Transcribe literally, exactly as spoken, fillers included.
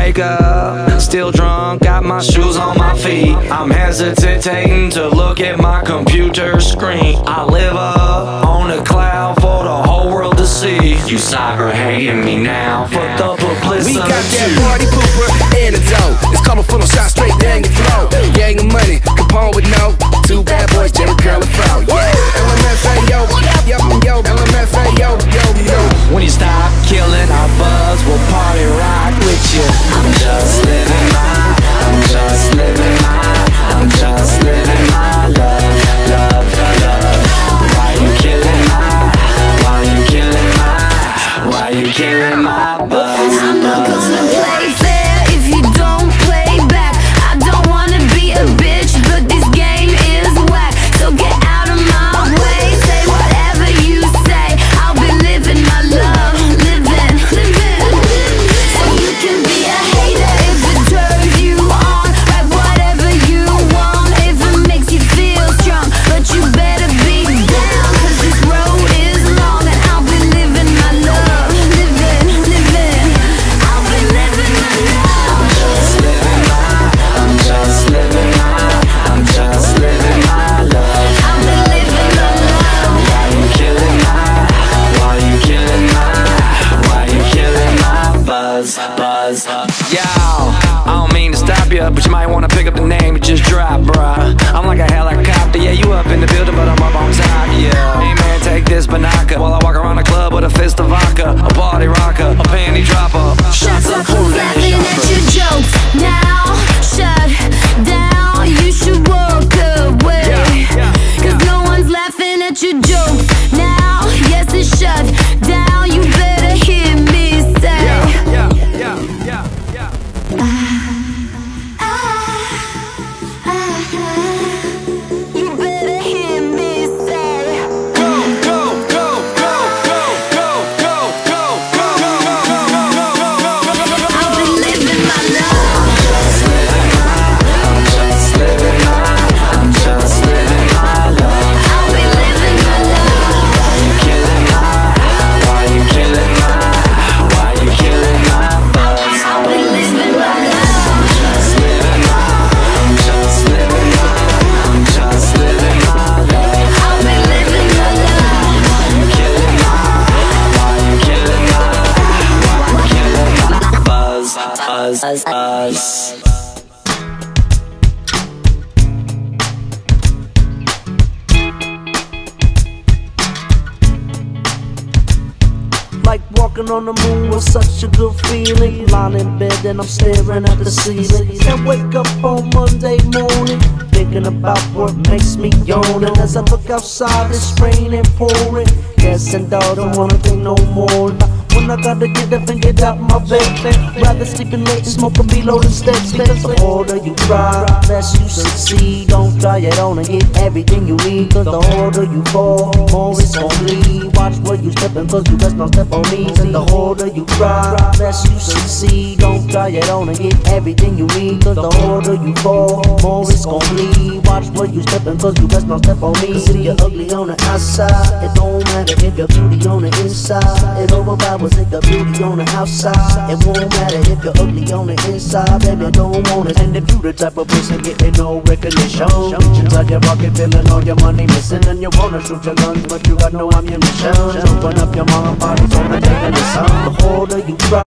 wake up, still drunk, got my shoes on my feet. I'm hesitating to look at my computer screen. I live up on a cloud for the whole world to see. You cyber hating me now for the publicity. We got that party pooper antidote. It's colorful, shot straight down your throat. Gang of money, Capone with no. Two bad boys, Jerry Curl and Fro. Yeah, L M F A yo, yo, yo, L M F A yo, yo, yo. When you stop killing our buzz, we'll party rock with you. I'm just living my, I'm just living my, I'm just living my love, love, love. Why you killing my, why you killing my, why you killing my buzz? I'm not gonna play fair if you don't play back. I don't wanna be a bitch, but this game is whack. So get out of my way, say whatever you say. I'll be living my love, living, living. So you can be a hater if it turns you on. Write whatever you want if it makes you feel strong. But you better be down, cause this road is long. And I'll be living my love, living, living. I'll be living my love. I'm just living my, I'm just living my, I'm just living my love. I'll be living my love. Why you killing my, why you killing my, why you killing my buzz, buzz? Yo, I don't mean to stop you, but you might wanna pick up the name you just dropped, bruh. I'm like a helicopter, yeah, you up in the building, but I'm up on top, yeah. Hey man, take this binocular while I walk around the club with a fist of vodka, a party rocker, a panty dropper. Shots up, I'm laughing at your jokes. Now shut down, you should walk away. Cause no one's laughing at your jokes. Now, yes, it's shut down, you better hear me say. Yeah, yeah, yeah, yeah. You better hear me say. Go, go, go, go, go, go, go, go, go, go, go, go, go, go. I'll be living my love. Just living my, I'm just living my, I'm just living my love. I'll be living my love. Why you killing my, why you killing my, why you killing my buzz? I'll be living my love. Just living my, I'm just living my, I'm just living my love. I'll be living my love. Why you killing my, why you killing my, why you killing my buzz, buzz, buzz. Like walking on the moon was such a good feeling. Lying in bed and I'm staring at the ceiling. Can't wake up on Monday morning thinking about what makes me yawn. And as I look outside, it's raining, pouring. Guessing dog don't wanna think no more. When I gotta get up and get out my bed, rather sleeping late, smoking below the steps. Because the harder you try, less you succeed. Don't try it on and get everything you need. Cause the harder you fall, more it's gon' bleed. Watch where you steppin', cause you best not step on me. And the harder you try, less you succeed. Don't try it on and get everything you need. Cause the harder you fall, more it's gon' bleed. Watch where you steppin', cause you best not step on me. Cause if you're ugly on the outside, it don't matter if you're beauty on the inside. It overpowers if the beauty on the outside. It won't matter if you're ugly on the inside. Baby, I don't want it. And if you the type of person getting no recognition, inside your pocket feeling all your money missing. And you wanna shoot your guns, but you got no ammunition. Open up your mama body, so I'm taking the sun. The harder you try.